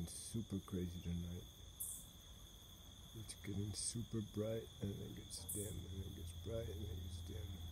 getting super crazy tonight. It's getting super bright and then it gets dim and then it gets bright and then it gets dim.